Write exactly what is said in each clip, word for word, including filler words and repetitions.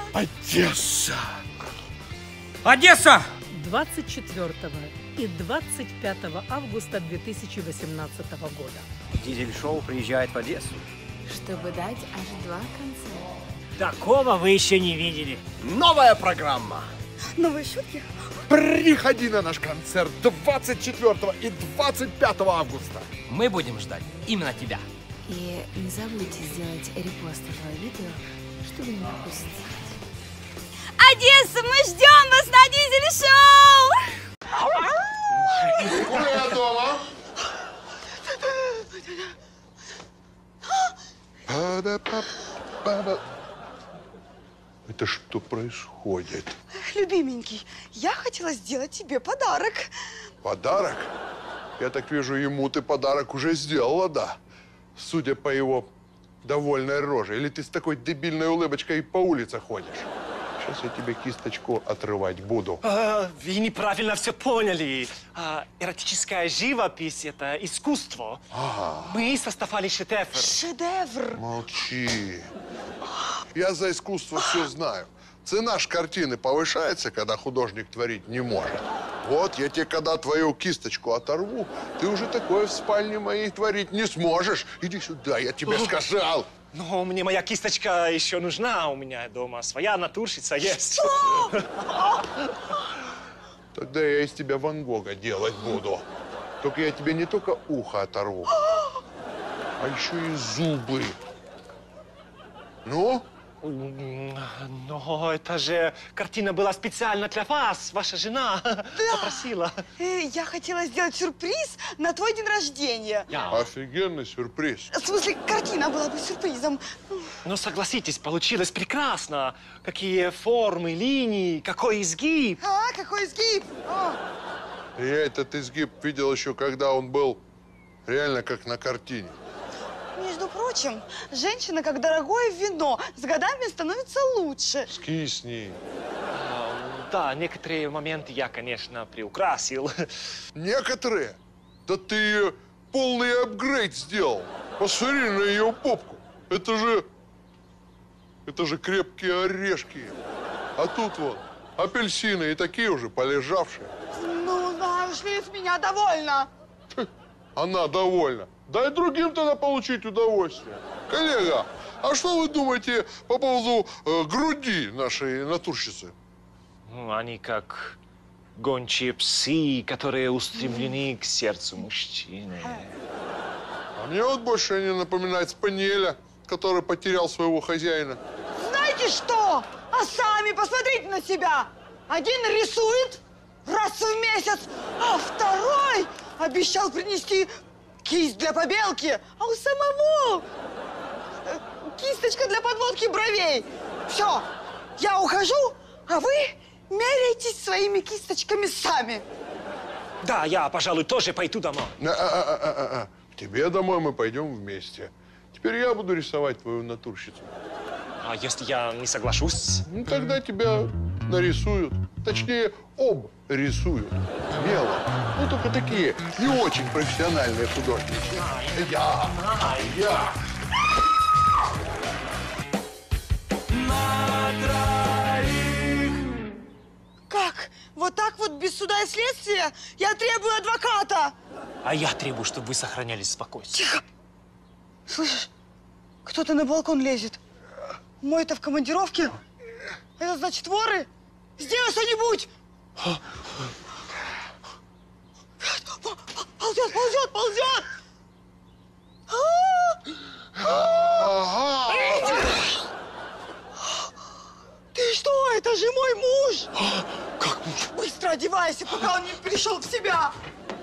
Одесса! Одесса! двадцать четвёртого и двадцать пятого августа две тысячи восемнадцатого года. Дизель-шоу приезжает в Одессу. Чтобы дать аж два концерта. Такого вы еще не видели. Новая программа. Новые шутки? Приходи на наш концерт двадцать четвёртого и двадцать пятого августа. Мы будем ждать именно тебя. И не забудьте сделать репост этого видео, чтобы не пропустить. Одесса, мы ждем вас на Дизель-шоу! Оля, я дома. Это что происходит? Любименький, я хотела сделать тебе подарок. Подарок? Я так вижу, ему ты подарок уже сделала, да? Судя по его довольной роже. Или ты с такой дебильной улыбочкой по улице ходишь? Сейчас я тебе кисточку отрывать буду. А, вы неправильно все поняли. А, эротическая живопись – это искусство. Ага. Мы создавали шедевр. Шедевр. Молчи. Я за искусство все знаю. Цена ж картины повышается, когда художник творить не может. Вот я тебе, когда твою кисточку оторву, ты уже такое в спальне моей творить не сможешь. Иди сюда, я тебе сказал. Но мне моя кисточка еще нужна. У меня дома своя натурщица есть. Что? Тогда я из тебя Ван Гога делать буду. Только я тебе не только ухо оторву, а еще и зубы. Ну? Но это же картина была специально для вас. Ваша жена Да. попросила. Э, Я хотела сделать сюрприз на твой день рождения. Офигенный сюрприз. В смысле, картина была бы сюрпризом. Но согласитесь, получилось прекрасно. Какие формы, линии, какой изгиб. А, какой изгиб! О, Я этот изгиб видел еще, когда он был реально как на картине. между прочим, женщина, как дорогое вино, с годами становится лучше. Скисни. А, Да, некоторые моменты я, конечно, приукрасил. Некоторые? Да ты полный апгрейд сделал. Посмотри на ее попку. Это же... Это же крепкие орешки. А тут вот апельсины и такие уже полежавшие. Ну, знаешь ли, с меня довольна. Она довольна. Дай другим тогда получить удовольствие. Коллега, а что вы думаете по поводу э, груди нашей натурщицы? Ну, они как гончие псы, которые устремлены к сердцу мужчины. А мне вот больше они напоминают спаниеля, который потерял своего хозяина. Знаете что? А сами посмотрите на себя. Один рисует раз в месяц, а второй обещал принести кисть для побелки, а у самого э, кисточка для подводки бровей. Все, я ухожу, а вы меряйтесь своими кисточками сами. Да, я, пожалуй, тоже пойду домой. А-а-а-а-а. К тебе домой мы пойдем вместе. Теперь я буду рисовать твою натурщицу. А если я не соглашусь? Ну, тогда тебя нарисуют. Точнее, обрисуют. Мелом. Ну, только такие не очень профессиональные художники. Я, а я. Как? Вот так вот без суда и следствия? Я требую адвоката. А я требую, чтобы вы сохраняли спокойствие. Тихо. Слышишь, кто-то на балкон лезет. Мой-то в командировке. Это значит воры. Сделай что-нибудь. Ползет, ползет, ползет. Ага. Ты что? Это же мой муж. Как муж? Быстро одевайся, пока он не пришел в себя.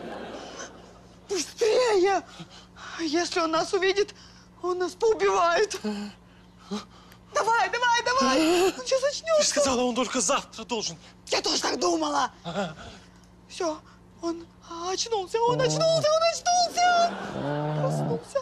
Быстрее. Если он нас увидит, он нас поубивает. Давай, давай, давай. Он сейчас Ты очнется. же сказала, он только завтра должен. Я тоже так думала. Все, он очнулся, он очнулся, он очнулся. Проснулся.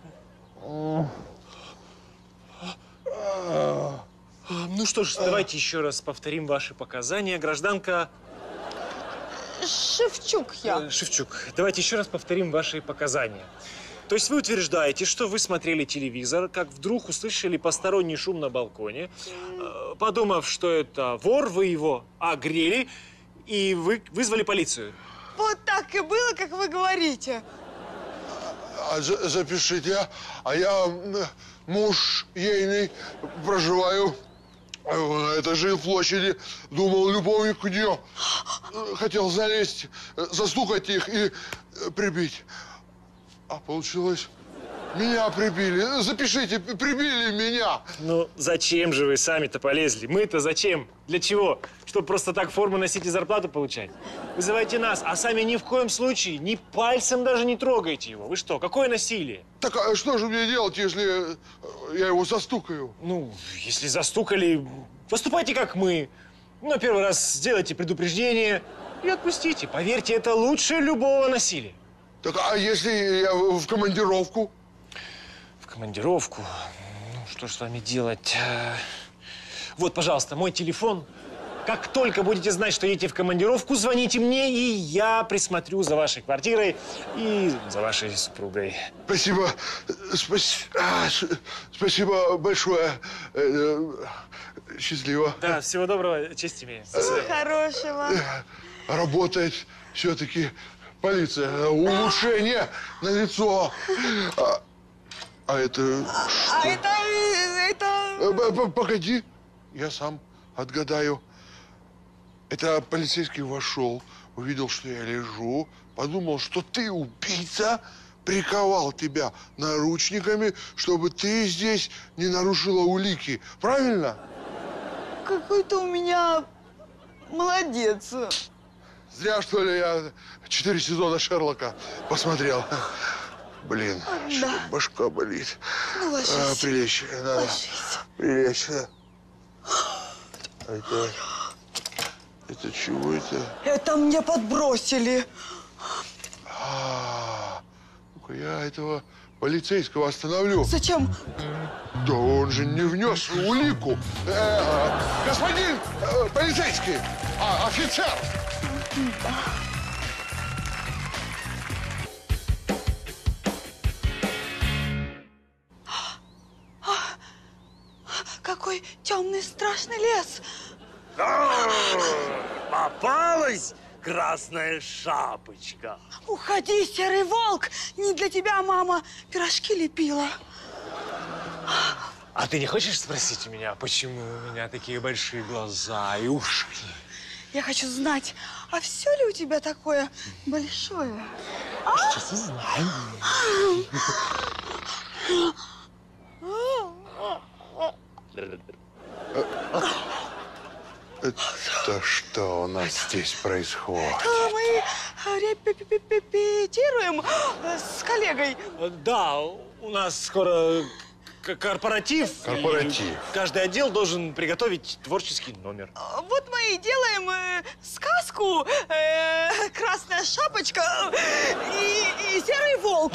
Ну что ж, давайте еще раз повторим ваши показания. Гражданка Шевчук я. э, Шевчук, давайте еще раз повторим ваши показания. То есть вы утверждаете, что вы смотрели телевизор, как вдруг услышали посторонний шум на балконе, э, подумав, что это вор, вы его огрели, и вы вызвали полицию? Вот так и было, как вы говорите. А, за- запишите, а я м, муж ейный, проживаю на этой же площади. Думал, любовник у нее. Хотел залезть, застукать их и э, прибить. А получилось, меня прибили. Запишите, прибили меня. Ну, зачем же вы сами-то полезли? Мы-то зачем? Для чего? Чтобы просто так форму носить и зарплату получать? Вызывайте нас, а сами ни в коем случае, ни пальцем даже не трогайте его. Вы что, какое насилие? Так а что же мне делать, если я его застукаю? Ну, если застукали, поступайте как мы. Ну, первый раз сделайте предупреждение и отпустите. Поверьте, это лучше любого насилия. Так а если я в в командировку? В командировку? Ну, что ж с вами делать? Э, Вот, пожалуйста, мой телефон. Как только будете знать, что едете в командировку, звоните мне, и я присмотрю за вашей квартирой и за вашей супругой. Спасибо. Спас- а, с- Спасибо большое. Э, э, Счастливо. Да, всего доброго, честь имею. Всего хорошего. Работает все-таки полиция. Улучшение на лицо. А, а это А что? это... это... Э, п- п- Погоди, я сам отгадаю. Это полицейский вошел, увидел, что я лежу, подумал, что ты убийца, приковал тебя наручниками, чтобы ты здесь не нарушила улики. Правильно? Какой ты у меня молодец. Зря, что ли, я четыре сезона Шерлока посмотрел. Блин, что башка болит. Ну, А, ложись. прилечь, надо. Ложись. Прилечь. да. А это... Это чего это? Это мне подбросили. А, ну-ка я этого полицейского остановлю. Зачем? Да он же не внес улику. Э, э, господин э, полицейский, а, офицер. Какой темный страшный лес. Попалась красная шапочка. Уходи, серый волк. Не для тебя мама пирожки лепила. А ты не хочешь спросить у меня, почему у меня такие большие глаза и уши? Я хочу знать, а все ли у тебя такое большое? Сейчас узнаем. Это что у нас здесь происходит? А мы репетируем э, с коллегой. Да, у нас скоро к- корпоратив. Корпоратив. И каждый отдел должен приготовить творческий номер. Вот мы и делаем э, сказку э, «Красная шапочка» и, и «Серый волк».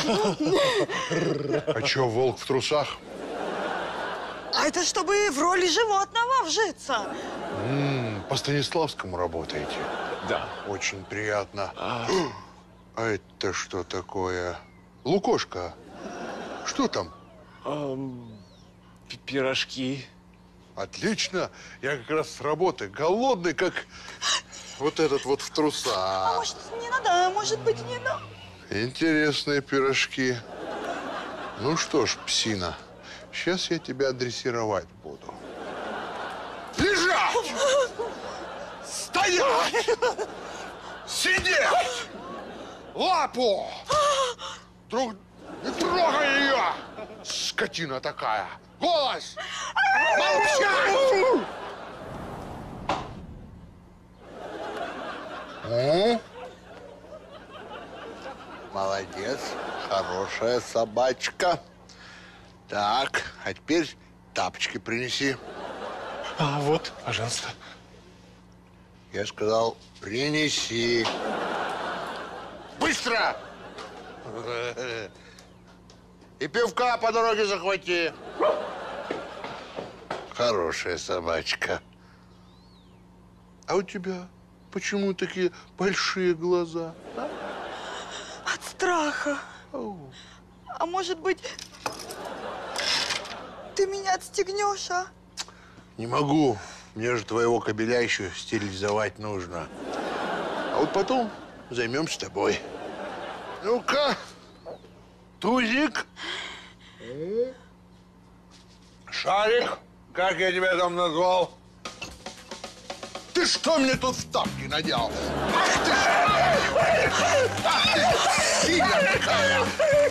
А чё, волк в трусах? А это чтобы в роли животного вжиться. М, по Станиславскому работаете? Да. Очень приятно. А это что такое? Лукошка. Что там? Эм, пи- пирожки. Отлично. Я как раз с работы. Голодный, как вот этот вот в А трусах. может, не надо, а может быть, не надо. Интересные пирожки. Ну что ж, псина, сейчас я тебя дрессировать буду. Лежать! Стоять! Сидеть! Лапу! Друг... Не трогай ее! Скотина такая! Голос! Молчать! Ну? Молодец, хорошая собачка. Так, а теперь тапочки принеси. А вот, пожалуйста. Я сказал, принеси. Быстро! И пивка по дороге захвати. Хорошая собачка. А у тебя почему такие большие глаза? От страха. Ау. А может быть, ты меня отстегнешь, а? Не могу. Мне же твоего кобеля еще стерилизовать нужно. А вот потом займемся тобой. Ну-ка, тузик. Шарик, как я тебя там назвал? Ты что мне тут в тапки надел? Ах ты ж! Ах ты, сильная какая!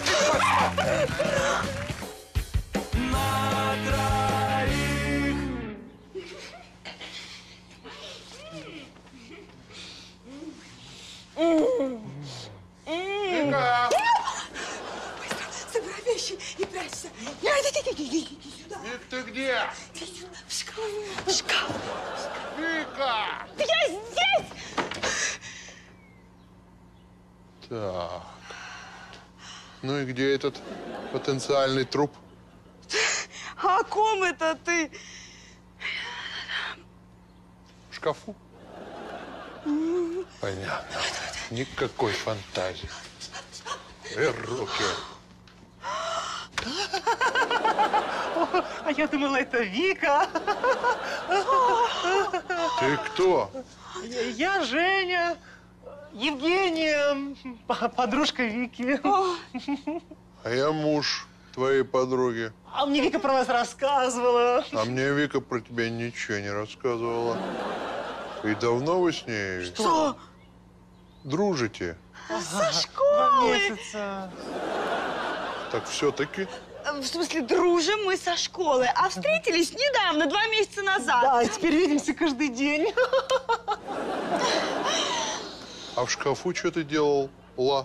Вика! Собирай вещи и прячься. Иди, иди, иди, иди сюда. Вик, ты где? В шкаф. В шкаф. Вика! Я здесь! Так. Ну и где этот потенциальный труп? А о ком это ты? В шкафу? Понятно. Никакой фантазии. И руки. А я думала, это Вика. Ты кто? Я, я Женя. Евгения, п- подружка Вики. А я муж твоей подруги. А мне Вика про вас рассказывала. А мне Вика про тебя ничего не рассказывала. И давно вы с ней Что? дружите? Со школы. Месяца. Так все-таки? В смысле, дружим мы со школы, а встретились недавно, два месяца назад. Да, и теперь видимся каждый день. А в шкафу что ты делал, Ла?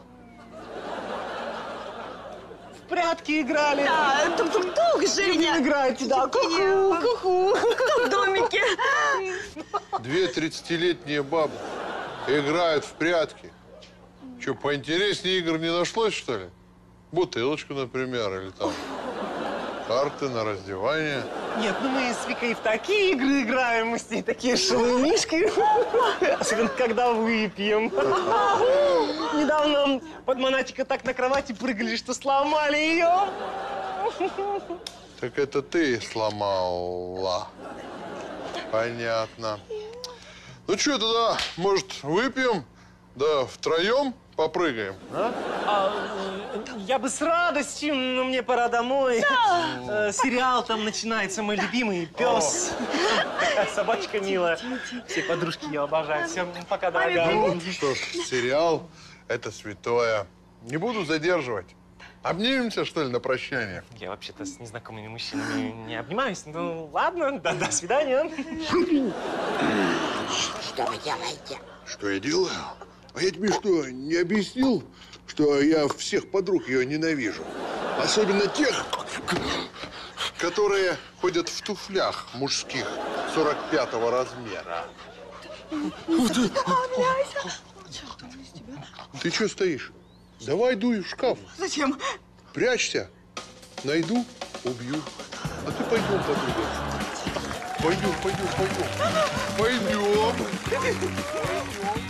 В прятки играли. Да, тук-тук-тук, Женя. Играете, да. Ку-ку, ку-ку. Кто в домике? Две тридцатилетние бабы играют в прятки. Что, поинтереснее игр не нашлось, что ли? Бутылочку, например, или там карты на раздевание. Нет, ну мы с Викой в такие игры играем, мы с ней такие шалунишки. Особенно, когда выпьем. Недавно под Монатика так на кровати прыгали, что сломали ее. Так это ты сломала. Понятно. Ну что тогда, может, выпьем, да втроем попрыгаем? А, э, я бы с радостью, но мне пора домой. Э, сериал там начинается, мой любимый пес. Такая собачка милая. Все подружки ее обожают. Всем пока, дорогая. Ну, что ж, сериал – это святое. Не буду задерживать. Обнимемся, что ли, на прощание? Я вообще-то с незнакомыми мужчинами не обнимаюсь. Ну, ладно, да, до свидания. Что вы делаете? Что я делаю? А я тебе что, не объяснил, что я всех подруг ее ненавижу? Особенно тех, которые ходят в туфлях мужских сорок пятого размера. Ты что стоишь? Давай дуй в шкаф. Зачем? Прячься. Найду, убью. А ты пойдем, подруга. Пойдем, пойдем, пойдем. Пойдем.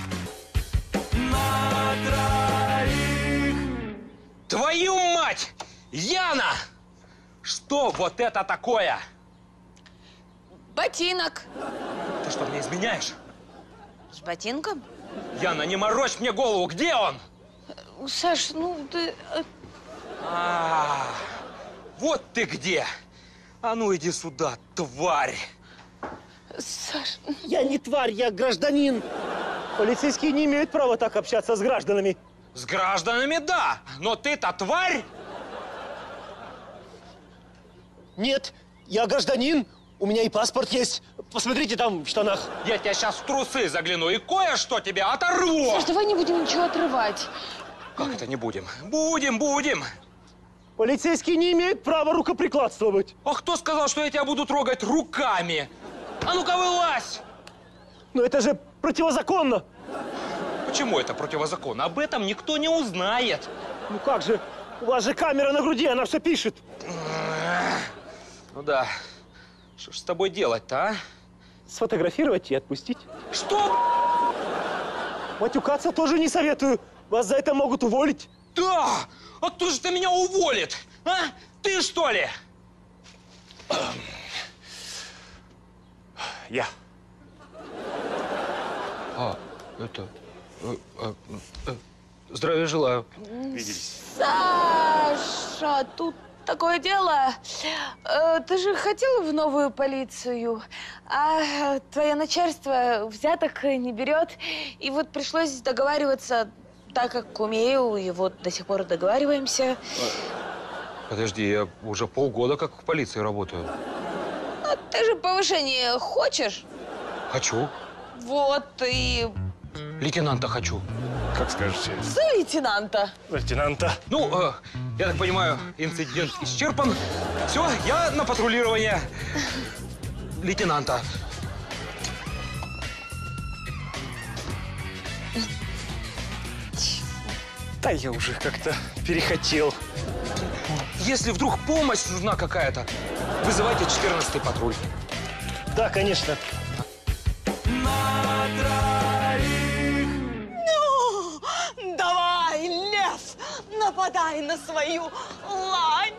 Твою мать! Яна! Что вот это такое? Ботинок. Ты что, мне изменяешь? С ботинком? Яна, не морочь мне голову, где он? Саш, ну ты... э, А, вот ты где! А ну иди сюда, тварь! Саш, Я не тварь, я гражданин. Полицейские не имеют права так общаться с гражданами. С гражданами да, но ты-то тварь! Нет, я гражданин. У меня и паспорт есть. Посмотрите там в штанах. Я тебя сейчас в трусы загляну и кое-что тебе оторву! Саш, давай не будем ничего отрывать. Как это не будем? Будем, будем! Полицейские не имеют права рукоприкладствовать. А кто сказал, что я тебя буду трогать руками? А ну-ка вылазь! Но это же противозаконно. Почему это противозаконно? Об этом никто не узнает. Ну как же? У вас же камера на груди, она все пишет. Ну да. Что ж с тобой делать-то, а? Сфотографировать и отпустить. Что? Матюкаться тоже не советую. Вас за это могут уволить. Да! А кто же ты меня уволит? А? Ты что ли? Я. А, это... э, э, э, здравия желаю. Виделись. Саша, тут такое дело. Э, Ты же хотел в новую полицию, а твое начальство взяток не берет. И вот пришлось договариваться так, как умею, и вот до сих пор договариваемся. Подожди, я уже полгода как в полиции работаю. Ну, ты же повышение хочешь? Хочу. Вот, и Лейтенанта хочу. Как скажете. за лейтенанта. Лейтенанта. Ну, э, я так понимаю, инцидент исчерпан. Все, я на патрулирование лейтенанта. Да я уже как-то перехотел. Если вдруг помощь нужна какая-то, вызывайте четырнадцатый патруль. Да, конечно. Ну, давай, лев, нападай на свою лань.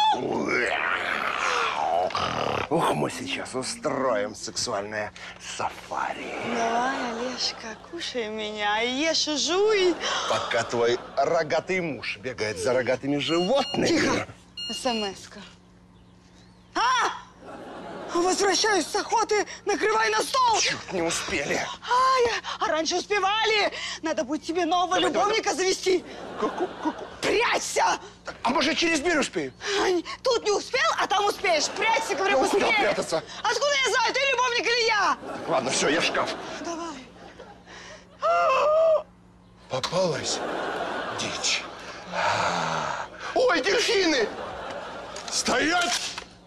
Ух, мы сейчас устроим сексуальное сафари. Давай, Олежка, кушай меня, ешь и жуй. Пока твой рогатый муж бегает за рогатыми животными. Тихо. СМС-ка. А! Возвращаюсь с охоты, накрывай на стол. Чуть не успели. Ай, а раньше успевали. Надо будет тебе нового Давай, любовника завести. Ку-ку, ку-ку. Прячься! А может, через дверь успею? Ай, тут не успел, а там успеешь. Прячься, говорю, Я успел быстрее. прятаться. Откуда я знаю, ты любовник или я? Ладно, все, я в шкаф. Давай. Попалась дичь. Ой, дельфины! Стоять!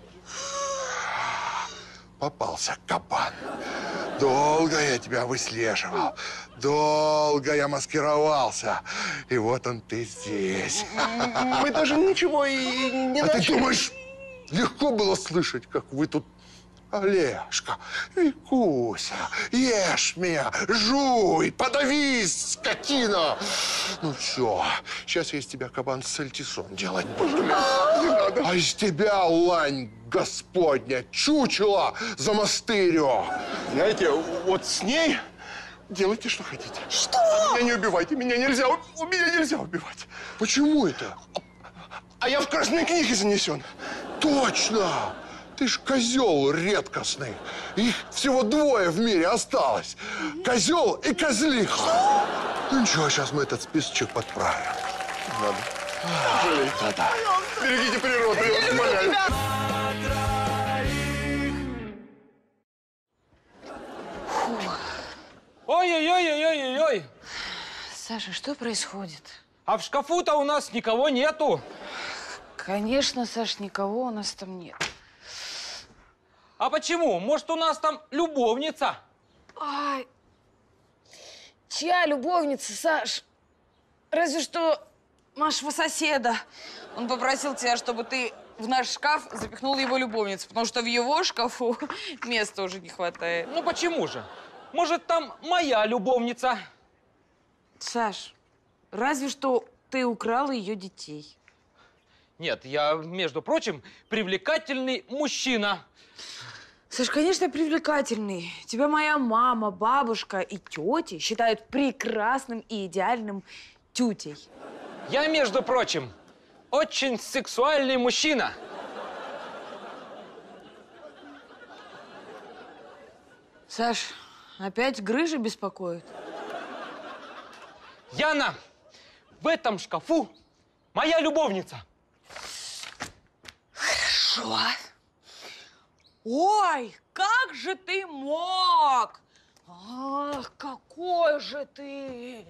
Попался кабан. Долго я тебя выслеживал. Долго я маскировался. И вот он ты здесь. Мы даже ничего и не А ты начали. думаешь, легко было слышать, как вы тут... Олежка, Викуся, ешь меня, жуй, подавись, скотина. Ну все, сейчас я из тебя, кабан, сальтисон делать буду. Не надо. А из тебя, лань господня, чучело за мастырю. Знаете, вот с ней делайте, что хотите. Что? Меня не убивайте, меня нельзя, у- меня нельзя убивать. Почему это? А я в красной книге занесен. Точно! Ты ж козел редкостный. Их всего двое в мире осталось. Козел и козлиха. Ну ничего, сейчас мы этот списочек подправим. Надо. Жалеть надо. Берегите природу, я вас умоляю. Ой-ой-ой-ой-ой-ой. Саша, что происходит? А в шкафу-то у нас никого нету. Конечно, Саш, никого у нас там нет. А почему? Может, у нас там любовница? Ай, чья любовница, Саш? Разве что нашего соседа. Он попросил тебя, чтобы ты в наш шкаф запихнул его любовницу, потому что в его шкафу места уже не хватает. Ну почему же? Может, там моя любовница? Саш, разве что ты украл ее детей. Нет, я, между прочим, привлекательный мужчина. Саш, конечно, привлекательный. Тебя моя мама, бабушка и тети считают прекрасным и идеальным тютей. Я, между прочим, очень сексуальный мужчина. Саш, опять грыжа беспокоит? Яна, в этом шкафу моя любовница. Что? Ой, как же ты мог? Ах, какой же ты!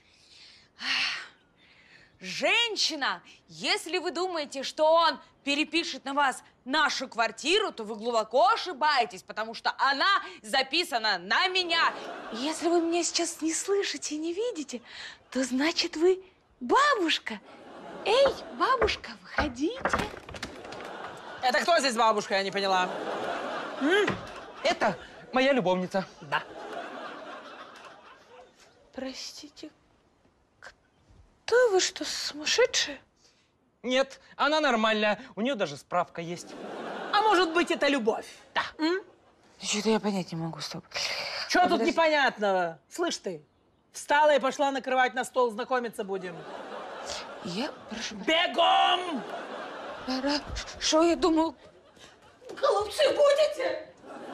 Женщина, если вы думаете, что он перепишет на вас нашу квартиру, то вы глубоко ошибаетесь, потому что она записана на меня. Если вы меня сейчас не слышите и не видите, то значит вы бабушка. Эй, бабушка, выходите. Это кто здесь бабушка, я не поняла? М? Это моя любовница. Да. Простите, Что вы, что, сумасшедшие? Нет, она нормальная. У нее даже справка есть. А может быть, это любовь? Да. Что-то я понять не могу, стоп. Что тут Подожди. непонятного? Слышь ты, встала и пошла накрывать на стол, знакомиться будем. Я прошу. Бегом! Что я думал? Голубцы будете?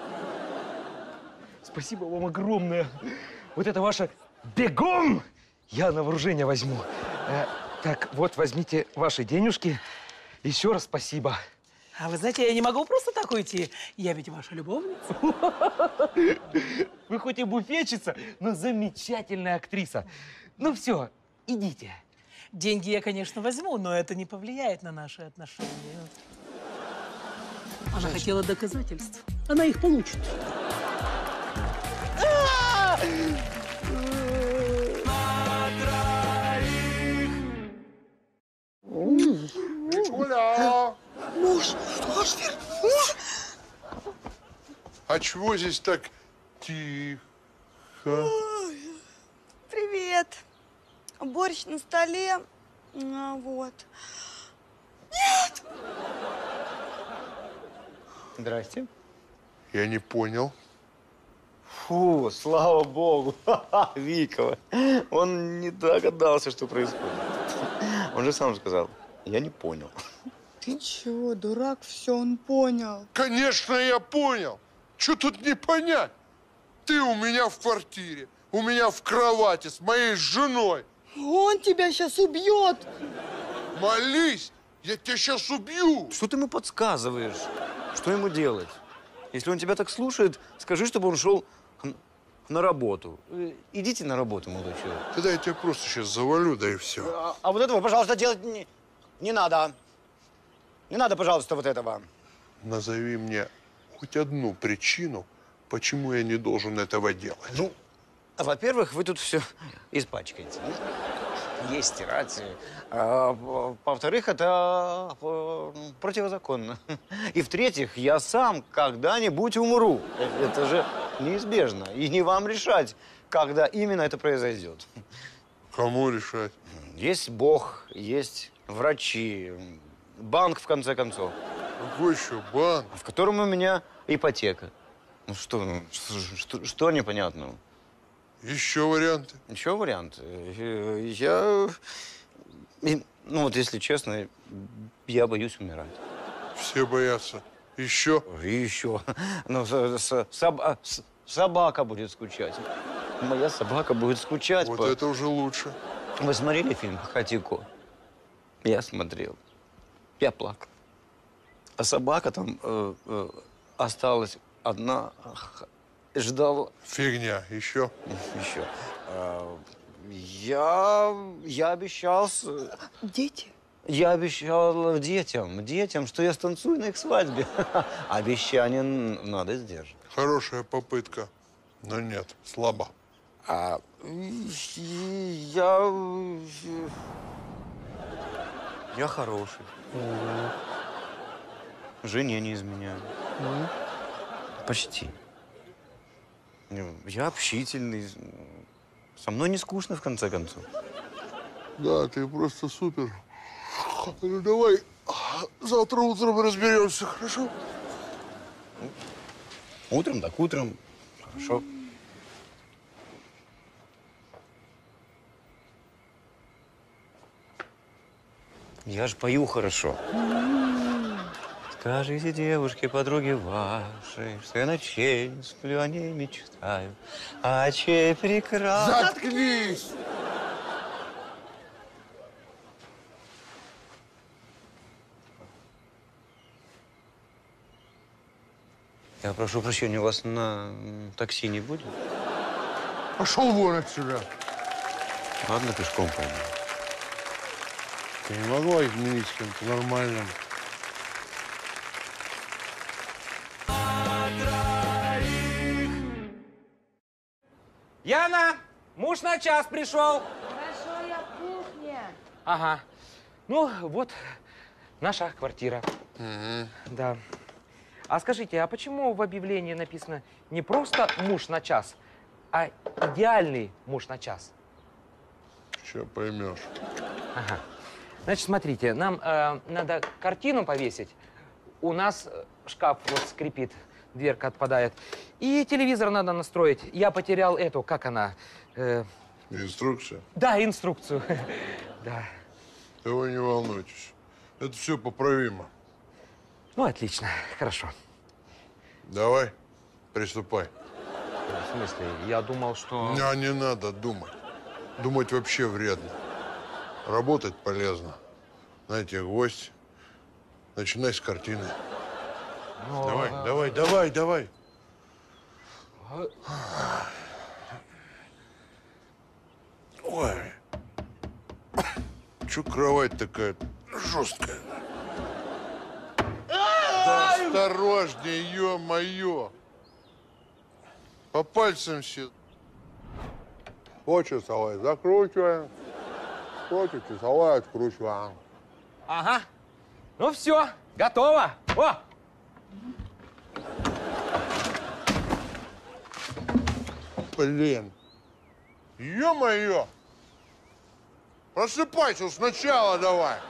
Спасибо вам огромное. Вот это ваше бегом я на вооружение возьму. Э, так, вот возьмите ваши денежки. Еще раз спасибо. А вы знаете, я не могу просто так уйти. Я ведь ваша любовница. Вы хоть и буфетчица, но замечательная актриса. Ну все, идите. Деньги я, конечно, возьму, но это не повлияет на наши отношения. Она хотела доказательств. Она их получит. Викуля! Муж, что ж ты? Муж? А чего здесь так тихо? Привет. Борщ на столе. А, вот. Здрасте. Я не понял. Фу, слава богу. Вика, он не догадался, что происходит. Он же сам сказал, я не понял. Ты чего, дурак? Все, он понял. Конечно, я понял. Что тут не понять? Ты у меня в квартире, у меня в кровати с моей женой. Он тебя сейчас убьет. Молись, я тебя сейчас убью. Что ты ему подсказываешь? Что ему делать? Если он тебя так слушает, скажи, чтобы он шел на работу. Идите на работу, молодой человек. Тогда я тебя просто сейчас завалю, да и все. А, а вот этого, пожалуйста, делать не, не надо. Не надо, пожалуйста, вот этого. Назови мне хоть одну причину, почему я не должен этого делать. Ну, во-первых, вы тут все испачкаете. Есть стирать. А, во-вторых, это противозаконно. И в-третьих, я сам когда-нибудь умру. Это же неизбежно. И не вам решать, когда именно это произойдет. Кому решать? Есть Бог, есть врачи, банк, в конце концов. Какой еще банк? В котором у меня ипотека. Ну что, ну, что, что, что непонятного? Еще варианты? Еще вариант. Я, ну вот если честно, я боюсь умирать. Все боятся. Еще? И еще. Ну, с, с, соба, с, собака будет скучать. Моя собака будет скучать. Вот по... это уже лучше. Вы смотрели фильм «Хатико»? Я смотрел. Я плакал. А собака там э, э, осталась одна, ждала. Фигня. Еще? Еще. Э, я, я обещал... С... Дети? Я обещал детям, детям, что я станцую на их свадьбе. Обещание надо сдержать. Хорошая попытка. Но нет, слабо. А я... Я хороший. Жене не изменяю. Почти. Я общительный. Со мной не скучно, в конце концов. Да, ты просто супер. Ну, давай завтра утром разберемся, хорошо? Утром так утром. Хорошо. Я ж пою хорошо. Скажите девушке, подруге вашей, что я ночей не сплю, о ней мечтаю. А чей прекрасный... Заткнись! Я прошу прощения, у вас на такси не будет? Пошел вон отсюда. Ладно, пешком пойду. Ты не могла изменить с кем-то нормальным? Яна, муж на час пришел. Хорошо, я в кухне. Ага. Ну, вот наша квартира. Угу. Да. А скажите, а почему в объявлении написано не просто муж на час, а идеальный муж на час? Че поймешь. Ага. Значит, смотрите, нам э, надо картину повесить. У нас э, шкаф вот скрипит, дверка отпадает. И телевизор надо настроить. Я потерял эту, как она? Э... Инструкция? Да, инструкцию. Да. Да вы не волнуйтесь. Это все поправимо. Ну, отлично, хорошо. Давай, приступай. В смысле? Я думал, что… А не надо думать. Думать вообще вредно. Работать полезно. Знаете, гвоздь. Начинай с картины. Но... Давай, давай, давай, давай. Ой. Чё кровать такая жесткая? Да осторожнее, ё-моё. По пальцам все. Вот часовая закручиваем. Вот часовая откручиваем. Ага. Ну все, готово. О! Блин. Ё-моё. Просыпайся сначала давай.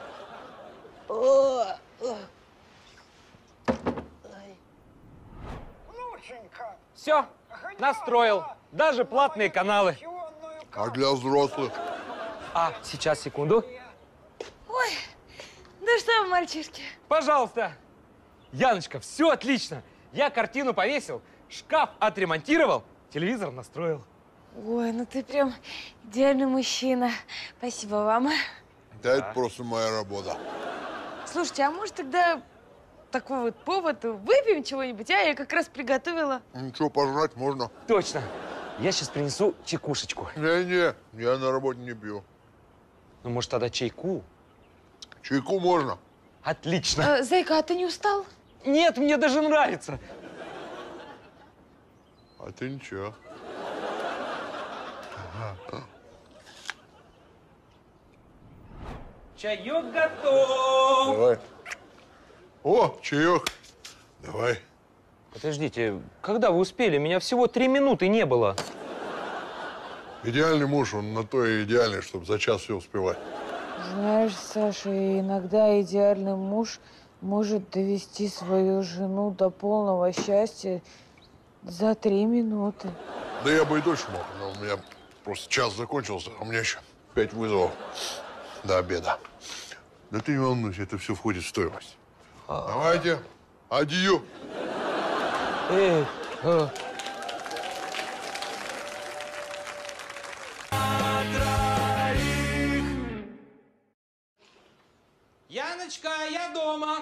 Все, настроил. Даже платные каналы. А для взрослых? А, сейчас, секунду. Ой, да что вы, мальчишки? Пожалуйста. Яночка, все отлично. Я картину повесил, шкаф отремонтировал, телевизор настроил. Ой, ну ты прям идеальный мужчина. Спасибо вам. Да, это просто моя работа. Слушайте, а может тогда такой вот повод, выпьем чего-нибудь, а? Я как раз приготовила. Ничего, пожрать можно. Точно. Я сейчас принесу чекушечку. Не-не, я на работе не пью. Ну, может, тогда чайку? Чайку можно. Отлично. Э, Зайка, а ты не устал? Нет, мне даже нравится. А ты ничего. Чаек готов. Давай. О, чаек. Давай. Подождите, когда вы успели? Меня всего три минуты не было. Идеальный муж, он на то и идеальный, чтобы за час все успевать. Знаешь, Саша, иногда идеальный муж может довести свою жену до полного счастья за три минуты. Да я бы и дольше мог, но у меня просто час закончился, а у меня еще пять вызовов до обеда. Да ты не волнуйся, это все входит в стоимость. Давайте, адью. Эй, а. Яночка, я дома.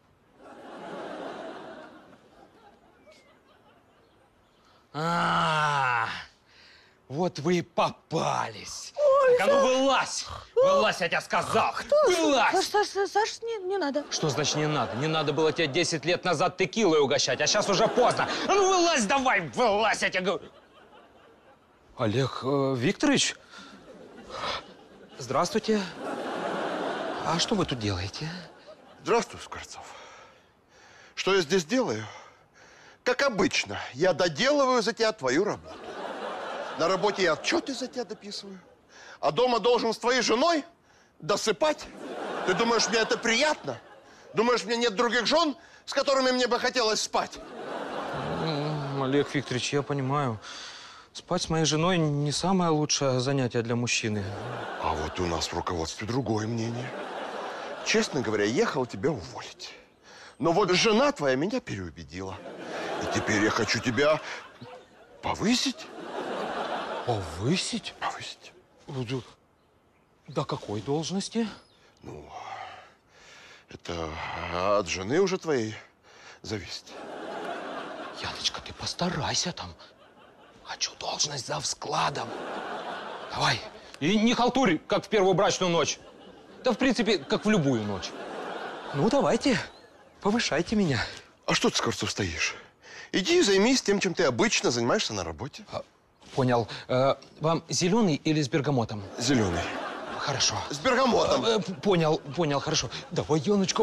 А, вот вы и попались. Так, а ну вылазь! Вылазь, я тебе сказал! Вылазь! Саш, Саш, Саш, не, не надо. Что значит не надо? Не надо было тебя десять лет назад текилой угощать, а сейчас уже поздно. А ну вылазь давай, вылазь, я тебе говорю. Олег э, Викторович? Здравствуйте. А что вы тут делаете? Здравствуй, Скворцов. Что я здесь делаю? Как обычно, я доделываю за тебя твою работу. На работе я отчеты за тебя дописываю. А дома должен с твоей женой досыпать. Ты думаешь, мне это приятно? Думаешь, у меня нет других жен, с которыми мне бы хотелось спать? Олег Викторович, я понимаю. Спать с моей женой не самое лучшее занятие для мужчины. А вот у нас в руководстве другое мнение. Честно говоря, ехал тебя уволить. Но вот жена твоя меня переубедила. И теперь я хочу тебя повысить. Повысить? Повысить. До какой должности? Ну, это от жены уже твоей зависит. Яночка, ты постарайся там. Хочу должность зав складом. Давай. И не халтурь, как в первую брачную ночь. Да, в принципе, как в любую ночь. Ну, давайте, повышайте меня. А что ты, Скворцов, стоишь? Иди и займись тем, чем ты обычно занимаешься на работе. А, понял. Э, вам зеленый или с бергамотом? Зеленый. Хорошо. С бергамотом. Э, понял, понял, хорошо. Давай, Яночка.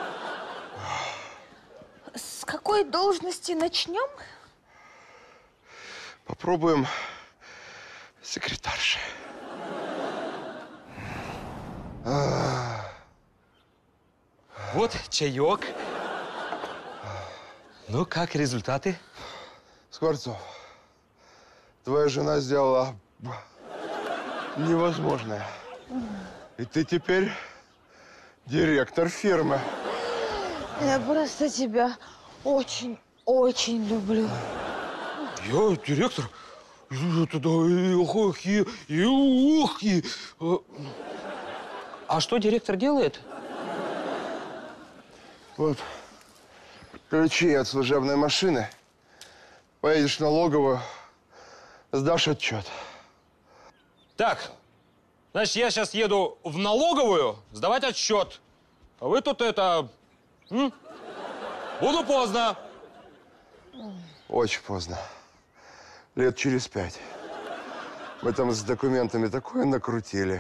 С какой должности начнем? Попробуем секретарши. Вот чаек. Ну, как результаты? Скворцов, твоя жена сделала невозможное. И ты теперь директор фирмы. Я просто тебя очень, очень люблю. Я директор? Это да, и ох, и, и ох, и... А что директор делает? Вот ключи от служебной машины. Поедешь в налоговую, сдашь отчет. Так, значит, я сейчас еду в налоговую сдавать отчет. А вы тут это... М? Буду поздно. Очень поздно. Лет через пять. Мы там с документами такое накрутили.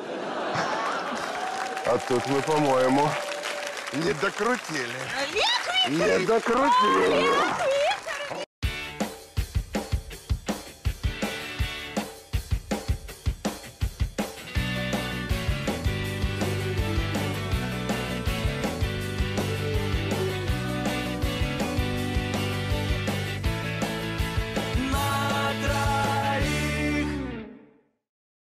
А тут мы, по-моему, не докрутили. Не докрутили.